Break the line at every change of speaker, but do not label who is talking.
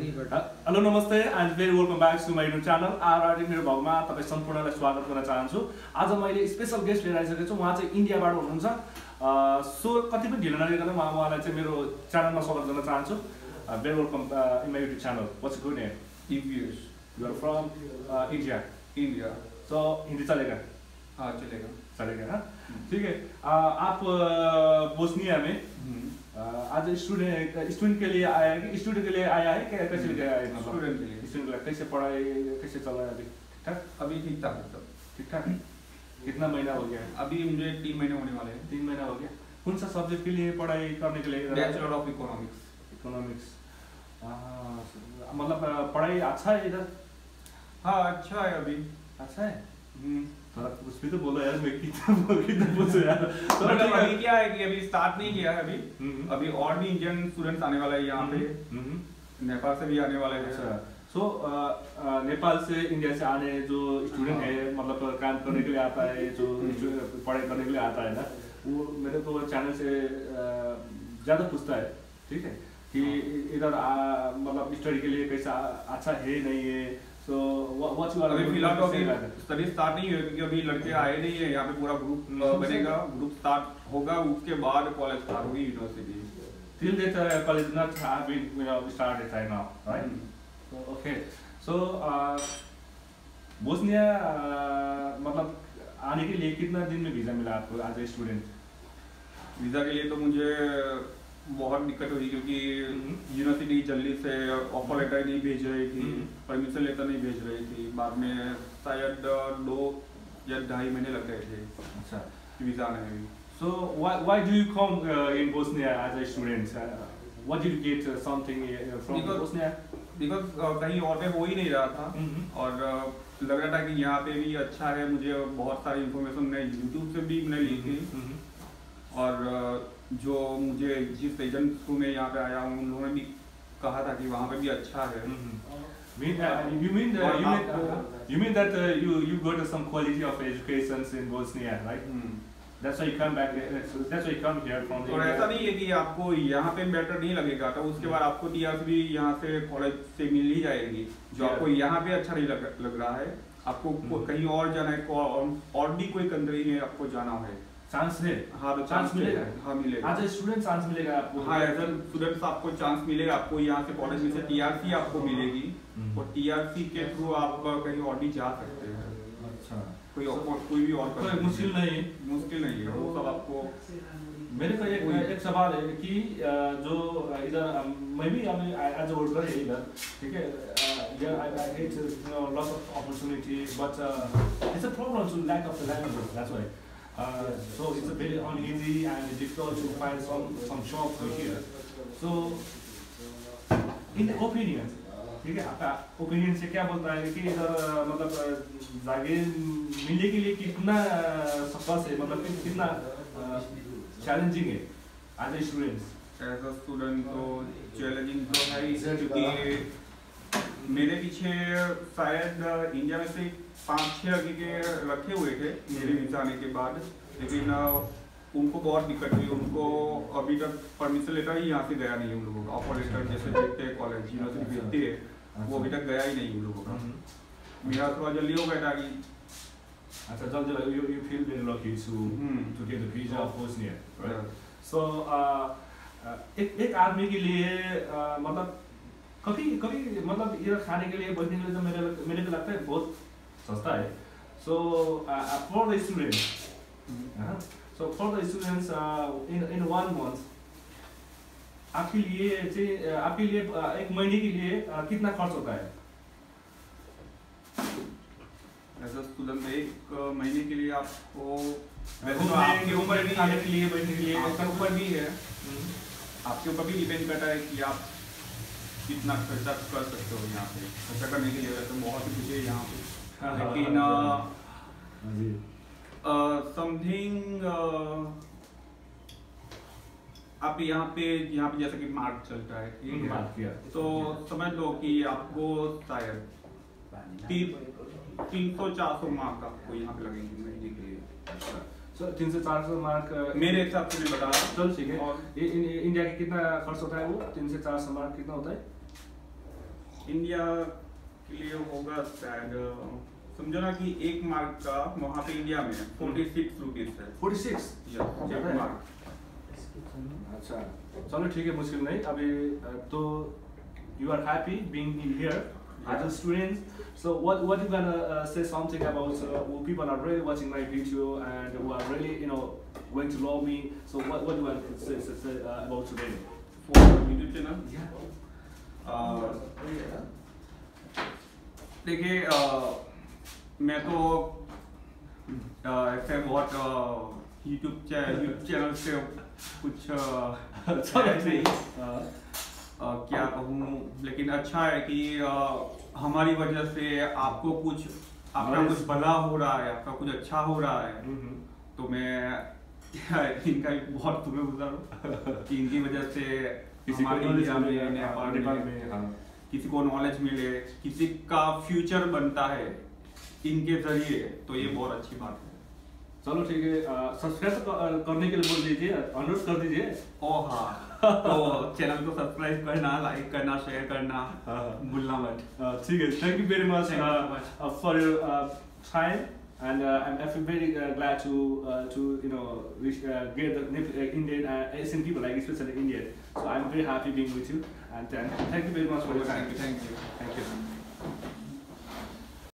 Hello namaste and very welcome back to my YouTube channel RRT मेरो भगमा तपाईँ सम्पूर्णलाई स्वागत गर्न चाहन्छु। आज मैले स्पेशल गेस्ट लिएर आइसकेको छु। उहाँ चाहिँ इन्डियाबाट हुनुहुन्छ। सो कति पनि ढिलो नगरिकन म उहाँलाई चाहिँ मेरो च्यानलमा स्वागत गर्न चाहन्छु। Very welcome in my YouTube channel. What's good name?
EVS।
You are from India?
India.
So Hindi चलेगा?
हाँ चलेगा।
चलेगा ना? ठीक है। आप बोस्निया में आज स्टूडेंट के लिए आया है कि स्टूडेंट के लिए आया है? कैसे लेके आया है?
स्टूडेंट के लिए।
स्टूडेंट के लिए कैसे पढ़ाई कैसे चल रहा है अभी? ठीक ठाक?
अभी ठीक ठाक है सब।
ठीक ठाक? कितना महीना हो गया है?
अभी मुझे 3 महीने होने वाले हैं।
3 महीना हो गया। कौन सा सब्जेक्ट के लिए पढ़ाई करने के लिए?
Bachelor of economics.
इकोनॉमिक्स। मतलब पढ़ाई अच्छा है इधर?
हाँ अच्छा है अभी।
अच्छा है? थोड़ा कुछ भी तो बोलो यार, मैं कितना पूछूं यार।
तो अभी क्या है कि अभी स्टार्ट नहीं किया है अभी और भी इंडियन स्टूडेंट्स आने वाला है यहाँ पे। नेपाल से भी आने वाले हैं।
अच्छा। सो नेपाल से इंडिया से आने जो स्टूडेंट है, मतलब काम करने के लिए आता है, जो पढ़ाई करने के लिए आता है ना, वो मेरे को चैनल से ज़्यादा पूछता है, ठीक है, कि इधर मतलब स्टडी के लिए कैसा अच्छा है नहीं है। So what's your
अभी फिलहाल तो स्टडी स्टार्ट नहीं हुई क्योंकि अभी लड़के आए नहीं है यहाँ पे। पूरा ग्रुप बनेगा, ग्रुप स्टार्ट होगा, उसके बाद कॉलेज स्टार्ट होगी university.
Till that college not have been started right now, right? So okay. So Bosnia मतलब आने के लिए कितना दिन में वीजा मिला आपको एज ए स्टूडेंट?
वीजा के लिए तो मुझे बहुत दिक्कत हुई क्योंकि यूनिवर्सिटी जल्दी से ऑफर लेटर नहीं भेज रही थी, परमिशन लेटर नहीं भेज रही थी। बाद में शायद 2 या 2.5 महीने लग गए थे।
अच्छा,
वीजा आने में।
So why do you come in Bosnia as a student? What did you get something from Bosnia?
Because कहीं और पे हो ही नहीं रहा था और लग रहा था कि यहाँ पे भी अच्छा है। मुझे बहुत सारी इन्फॉर्मेशन मैं यूट्यूब से भी मैंने ली थी और जो मुझे जिस एजेंट को मैं यहाँ पे आया हूँ उन्होंने भी कहा था कि वहाँ पे भी अच्छा है।
You mean that you got some quality of education in Bosnia, right? That's why you come back. That's why you come here from.
और ऐसा नहीं है कि आपको यहाँ पे बेटर नहीं लगेगा तो उसके बाद आपको TRC भी यहाँ से कॉलेज से मिल ही जाएगी। जो आपको यहाँ पे अच्छा नहीं लग रहा है, आपको कहीं और जाना है और भी कोई कंट्री में आपको जाना है,
चांस है। हाँ तो चांस मिलेगा।
हाँ मिलेगा।
एज ए स्टूडेंट चांस मिलेगा आपको।
हाँ एज ए स्टूडेंट आपको चांस मिलेगा। आपको यहाँ से कॉलेज में से TRC आपको मिलेगी और TRC के थ्रू आप कहीं और भी जा सकते हैं।
अच्छा,
कोई भी और
मुश्किल नहीं है।
मुश्किल नहीं है वो सब आपको।
मेरे को एक सवाल है कि जो इधर मैं भी अभी एज ए वर्कर है इधर, ठीक है, I get lots of opportunity, but it's a problem to lack of the language. That's why. So it's a very uneasy and difficult to find some job here. So in the opinion, ठीक है, आपका opinion से क्या बोलता है कि इधर मतलब जागे मिलने के लिए कितना सफल है, मतलब कितना चैलेंजिंग है as a student?
As a student तो चैलेंजिंग तो है ही क्योंकि मेरे पीछे शायद इंडिया में से 5-6 लड़के रखे हुए थे मेरे वीजा आने के बाद, लेकिन उनको बहुत दिक्कत हुई। उनको अभी तक परमिशन लेटर ही यहाँ से गया नहीं। उन लोगों का ऑफर लेटर जैसे भेजते हैं कॉलेज यूनिवर्सिटी भेजती है, वो अभी तक गया ही नहीं उन लोगों का। मेरा थोड़ा जल्दी हो गया था कि
अच्छा जल्दी। you feel very lucky to get the visa of Bosnia, right? So एक आदमी के लिए मतलब कभी मतलब इधर खाने के लिए बैठने के लिए तो मेरे को लगता है बहुत सस्ता है। So for the students, in 1 month आपके लिए एक महीने के लिए कितना खर्च होता है?
एज अ स्टूडेंट 1 महीने के लिए आपको
आपके ऊपर भी खाने के लिए बैठने के लिए
आपके ऊपर भी है, आपके ऊपर भी डिपेंड करता है कि आप कितना खर्चा कर सकते हो। यहाँ पे खर्चा करने के लिए तो बहुत कुछ है यहाँ पे, लेकिन समथिंग आप यहाँ पे जैसे कि मार्क चलता है, ठीक है, तो समझ लो कि आपको शायद 300-400 मार्क आपको यहाँ पे लगेंगे महीने के लिए।
300-400 मार्क
मेरे हिसाब से मैं बता रहा हूँ।
चलो ठीक है। इंडिया के कितना खर्च होता है वो? 300-400 मार्क कितना होता है?
इंडिया के लिए होगा शायद समझो ना कि 1 मार्क का वहाँ पे इंडिया में 46 रुपीज है।
46
1 मार्क।
अच्छा चलो ठीक है, मुश्किल नहीं अभी। तो you are happy being here as a student, so what you gonna say something about people are really watching my video and who are really going to love me, so what do you want to say about today
for YouTube channel? देखिए मैं तो ऐसे बहुत YouTube channel से कुछ नहीं क्या कहूँ, लेकिन अच्छा है कि हमारी वजह से आपको आपका कुछ भला हो रहा है, आपका कुछ अच्छा हो रहा है। तो मैं इनका बहुत शुक्रगुजार हूँ कि इनकी वजह से हमारे इंडिया में, नेपाल में किसी को नॉलेज मिले, किसी का फ्यूचर बनता है इनके जरिए, तो ये बहुत अच्छी बात है।
चलो ठीक है, सब्सक्राइब करने के लिए बोल दीजिए, अनुरोध कर दीजिए।
ओह हाँ, तो चैनल को सब्सक्राइब करना, लाइक करना, शेयर करना भूलना मत।
ठीक है, thank you very much for your time and I feel very glad to get the Indian Asian people, like especially Indian. So I'm very happy being with you, and thank you very much for your time.
Thank you.